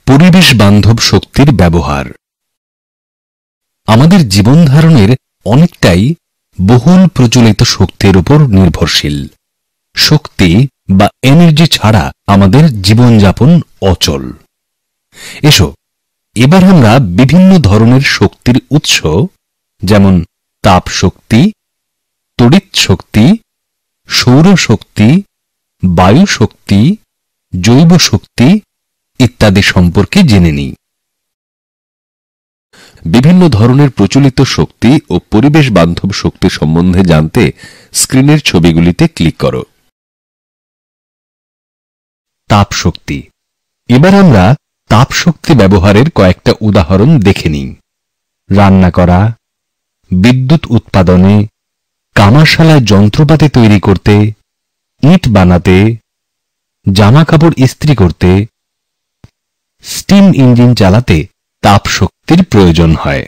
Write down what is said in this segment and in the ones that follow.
পরিবেশ বান্ধব শক্তির ব্যবহার আমাদের জীবন ধারণের অনেকটাই বহুল প্রচলিত শক্তির উপর নির্ভরশীল। শক্তি বা এনার্জি ছাড়া আমাদের জীবনযাপন অচল। এসো এবার আমরা বিভিন্ন ধরনের শক্তির উৎস যেমন তাপ শক্তি, তড়িৎ শক্তি, সৌর শক্তি, বায়ু শক্তি, জৈব শক্তি ইত্যাদি সম্পর্কে জেনে নিই। বিভিন্ন ধরনের প্রচলিত শক্তি ও পরিবেশ বান্ধব শক্তি সম্বন্ধে জানতে স্ক্রিনের ছবিগুলিতে ক্লিক করো। তাপ শক্তি। এবার আমরা তাপ শক্তি ব্যবহারের কয়েকটা উদাহরণ দেখে নিই। রান্না করা, বিদ্যুৎ উৎপাদনে, কামারশালায় যন্ত্রপাতি তৈরি করতে, ইট বানাতে, জামা কাপড় ইস্ত্রি করতে, স্টিম ইঞ্জিন চালাতে তাপ শক্তির প্রয়োজন হয়।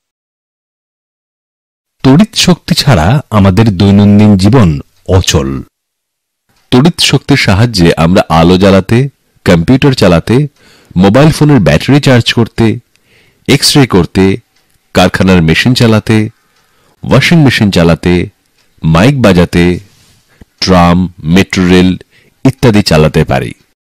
তড়িৎ শক্তি ছাড়া আমাদের দৈনন্দিন জীবন অচল। তড়িৎ শক্তির সাহায্যে আমরা আলো জ্বালাতে, কম্পিউটার চালাতে, মোবাইল ফোনের ব্যাটারি চার্জ করতে, এক্স-রে করতে, কারখানার মেশিন চালাতে, ওয়াশিং মেশিন চালাতে, মাইক বাজাতে, ট্রাম, মেট্রো রেল ইত্যাদি চালাতে পারি।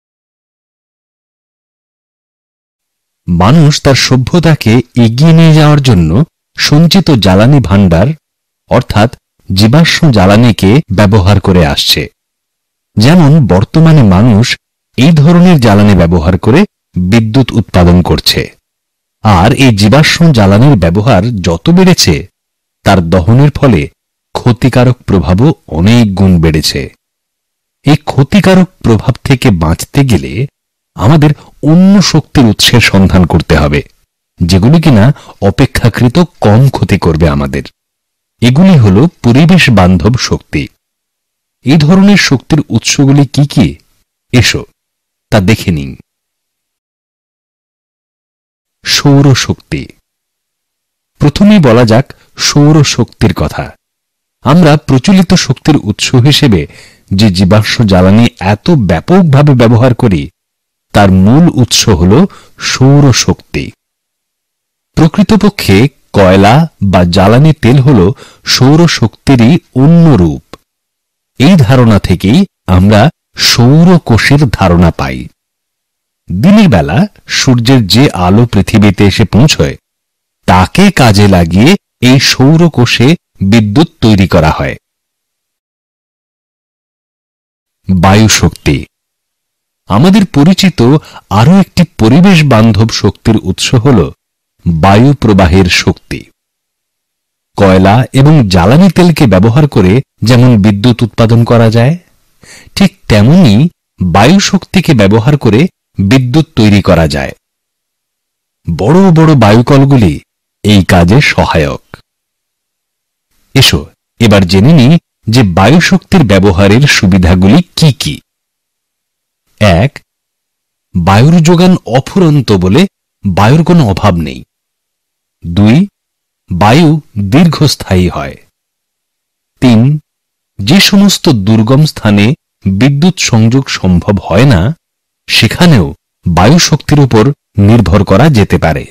মানুষ তার সভ্যতাকে এগিয়ে নিয়ে যাওয়ার জন্য সঞ্চিত জ্বালানি ভাণ্ডার অর্থাৎ জীবাশ্ম জ্বালানিকে ব্যবহার করে আসছে। যেমন বর্তমানে মানুষ এই ধরনের জ্বালানি ব্যবহার করে বিদ্যুৎ উৎপাদন করছে। আর এই জীবাশ্ম জ্বালানির ব্যবহার যত বেড়েছে তার দহনের ফলে ক্ষতিকারক প্রভাবও অনেক গুণ বেড়েছে। এই ক্ষতিকারক প্রভাব থেকে বাঁচতে গেলে আমাদের অন্য শক্তির উৎসের সন্ধান করতে হবে, যেগুলি কিনা অপেক্ষাকৃত কম ক্ষতি করবে আমাদের। এগুলি হল পরিবেশ বান্ধব শক্তি। এই ধরনের শক্তির উৎসগুলি কি কি এসো তা দেখে নিন। সৌর শক্তি। প্রথমেই বলা যাক সৌর শক্তির কথা। আমরা প্রচলিত শক্তির উৎস হিসেবে যে জীবাশ্ম জ্বালানি এত ব্যাপকভাবে ব্যবহার করি তার মূল উৎস হল সৌর শক্তি। প্রকৃতপক্ষে কয়লা বা জ্বালানি তেল হল সৌর শক্তিরই অন্য রূপ। এই ধারণা থেকেই আমরা সৌর কোষের ধারণা পাই। দিনের বেলা সূর্যের যে আলো পৃথিবীতে এসে পৌঁছয় তাকে কাজে লাগিয়ে এই সৌর কোষে বিদ্যুৎ তৈরি করা হয়। বায়ু শক্তি। আমাদের পরিচিত আরও একটি পরিবেশ বান্ধব শক্তির উৎস হল বায়ু প্রবাহের শক্তি। কয়লা এবং জ্বালানি তেলকে ব্যবহার করে যেমন বিদ্যুৎ উৎপাদন করা যায়, ঠিক তেমনি বায়ু শক্তিকে ব্যবহার করে বিদ্যুৎ তৈরি করা যায়। বড় বড় বায়ুকলগুলি এই কাজে সহায়ক। এসো এবার জেনে নিই যে বায়ু শক্তির ব্যবহারের সুবিধাগুলি কি কি। 1. বায়ুর যোগান অফুরন্ত বলে বায়ুর কোনো অভাব নেই। 2. বায়ু দীর্ঘস্থায়ী হয়। 3. যে সমস্ত দুর্গম স্থানে বিদ্যুৎ সংযোগ সম্ভব হয় না সেখানেও বায়ু শক্তির উপর নির্ভর করা যেতে পারে।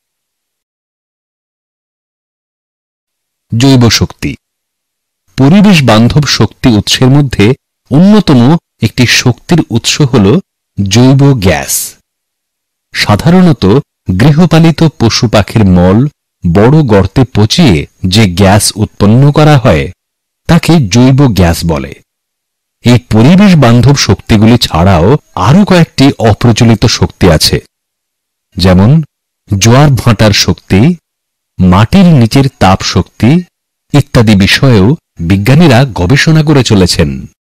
জৈব শক্তি। পরিবেশ বান্ধব শক্তি উৎসের মধ্যে অন্যতম একটি শক্তির উৎস হল জৈব গ্যাস। সাধারণত গৃহপালিত পশু পাখির মল বড় গর্তে পচিয়ে যে গ্যাস উৎপন্ন করা হয় তাকে জৈব গ্যাস বলে। এই পরিবেশ বান্ধব শক্তিগুলি ছাড়াও আরও কয়েকটি অপ্রচলিত শক্তি আছে, যেমন জোয়ার ভাটার শক্তি, মাটির নিচের তাপ শক্তি ইত্যাদি বিষয়েও বিজ্ঞানীরা গবেষণা করে চলেছেন।